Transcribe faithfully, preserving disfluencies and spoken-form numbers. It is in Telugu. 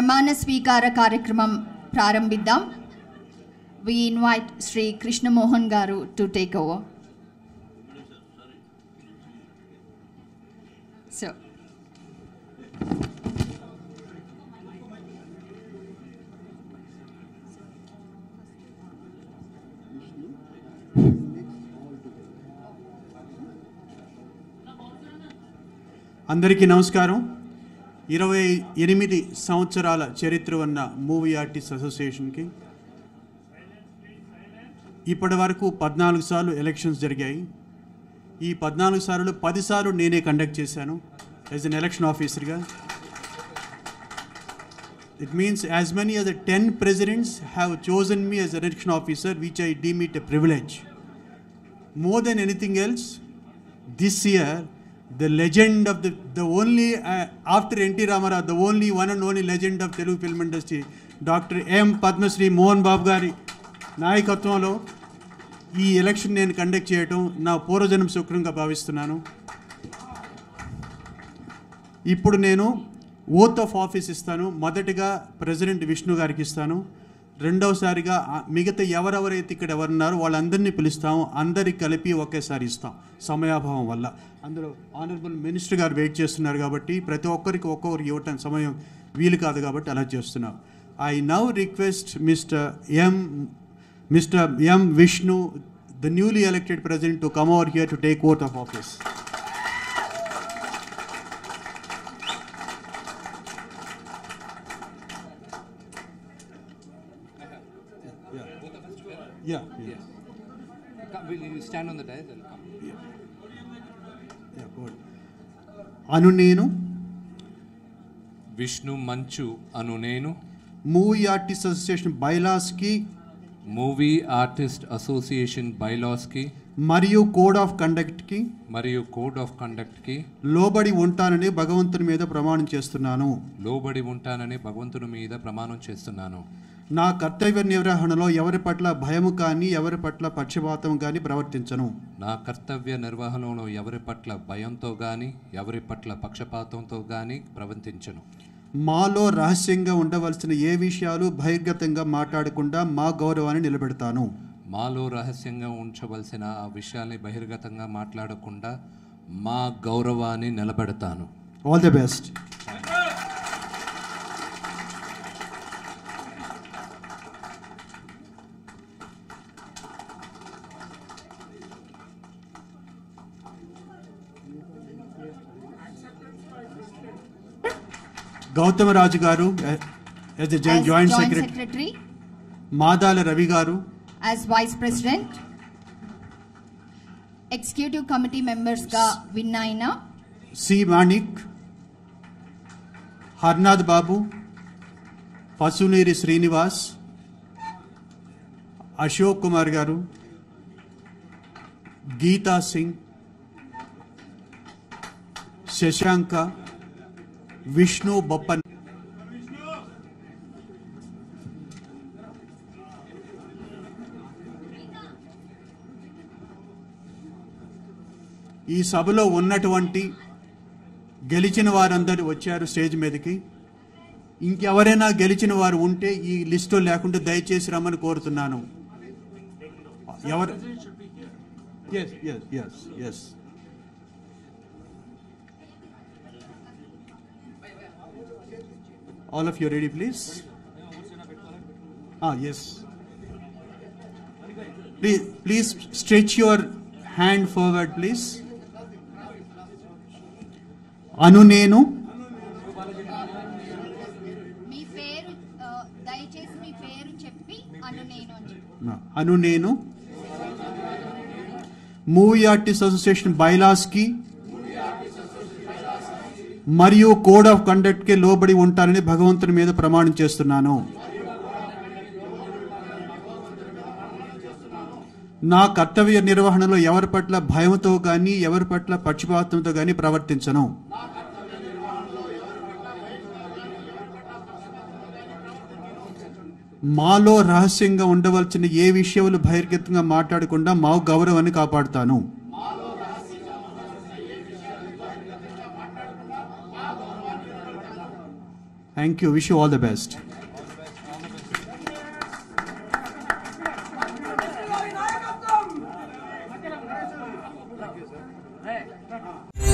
ప్రమాణ స్వీకార కార్యక్రమం ప్రారంభిద్దాం. We invite Sri Krishna Mohan garu to take over. So అందరికీ నమస్కారం. ఇరవై ఎనిమిది సంవత్సరాల చరిత్ర ఉన్న మూవీ ఆర్టిస్ట్ అసోసియేషన్కి ఇప్పటి వరకు పద్నాలుగు సార్లు ఎలక్షన్స్ జరిగాయి. ఈ పద్నాలుగు సార్లు పదిసార్లు నేనే కండక్ట్ చేశాను యాజ్ అన్ ఎలక్షన్ ఆఫీసర్గా. It means as many as the ten presidents have chosen me as election officer, which I deem it a privilege. More than anything else, this year the legend of the the only uh, after N T Ramarao, the only one and only legend of Telugu film industry, Doctor M Padmasri Mohan Babu గారి నాయకత్వంలో ఈ ఎలక్షన్ నేను కండక్ట్ చేయటం నా పూర్వజన్మ సుకృతంగా భావిస్తున్నాను. ఇప్పుడు నేను ఓత్ ఆఫ్ ఆఫీస్ ఇస్తాను. మొదటిగా ప్రెసిడెంట్ విష్ణు గారికి ఇస్తాను. రెండవసారిగా మిగతా ఎవరెవరైతే ఇక్కడ ఎవరున్నారో వాళ్ళందరినీ పిలుస్తాము. అందరికి కలిపి ఒకేసారి ఇస్తాం సమయాభావం వల్ల. అందరూ ఆనరబుల్ మినిస్టర్ గారు వెయిట్ చేస్తున్నారు కాబట్టి ప్రతి ఒక్కరికి ఒక్కొక్కరికి ఇవ్వటం సమయం వీలు కాదు కాబట్టి అలా చేస్తున్నాం. I now request mister M mister M Vishnu, the newly elected president, to come over here to take oath of office. Yeah, yeah. Come, will you stand on the dais and come? Yeah. Yeah, go ahead. అను నేను విష్ణు మంచు అను నేను మూవీ ఆర్టిస్ట్ అసోసియేషన్ బైలాస్కి మూవీ ఆర్టిస్ట్ అసోసియేషన్ బైలాస్కి మరియు కోడ్ ఆఫ్ కండక్ట్కి మరియు కోడ్ ఆఫ్ కండక్ట్కి లోబడి ఉంటానని భగవంతుని మీద ప్రమాణం చేస్తున్నాను. లోబడి ఉంటానని భగవంతుని మీద ప్రమాణం చేస్తున్నాను. నా కర్తవ్య నిర్వహణలో ఎవరి పట్ల భయము కానీ ఎవరి పట్ల పక్షపాతం కానీ ప్రవర్తించను. నా కర్తవ్య నిర్వహణలో ఎవరి పట్ల భయంతో కానీ ఎవరి పట్ల పక్షపాతంతో కానీ ప్రవర్తించను. మాలో రహస్యంగా ఉండవలసిన ఏ విషయాలు బహిర్గతంగా మాట్లాడకుండా మా గౌరవాన్ని నిలబెడతాను. మాలో రహస్యంగా ఉంచవలసిన ఆ విషయాల్ని బహిర్గతంగా మాట్లాడకుండా మా గౌరవాన్ని నిలబెడతాను. All the best. Gautamaraju garu as the joint, joint secretary, secretary, Madala Ravi గారు as vice president, executive committee members ga విన్నాయినా, సి మాణిక్, హర్నాథ్ బాబు, పసునీరి శ్రీనివాస్, అశోక్ కుమార్ గారు, గీతా సింగ్, శశాంక, విష్ణు బొప్పన్, ఈ సభలో ఉన్నటువంటి గెలిచిన వారందరూ వచ్చారు స్టేజ్ మీదకి. ఇంకెవరైనా గెలిచిన వారు ఉంటే ఈ లిస్టులో లేకుండా దయచేసి రమ్మని కోరుతున్నాను. ఎవరు? yes yes yes yes all of you ready please? ah yes, please please stretch your hand forward please. అను నేను మీ పేరు దయచేసి మీ పేరు చెప్పి అను నేను అని. అను నేను మూవీ ఆర్టిస్ట్ అసోసియేషన్ బైలాస్కి మరియు కోడ్ ఆఫ్ కండక్ట్కి లోబడి ఉంటానని భగవంతుని మీద ప్రమాణం చేస్తున్నాను. నా కర్తవ్య నిర్వహణలో ఎవరి పట్ల భయంతో కానీ ఎవరి పట్ల పక్షపాతంతో కానీ ప్రవర్తించను. మాలో రహస్యంగా ఉండవలసిన ఏ విషయాలు బహిర్గతంగా మాట్లాడకుండా మా గౌరవాన్ని కాపాడుతాను. Thank you. Wish you all the best. Hey.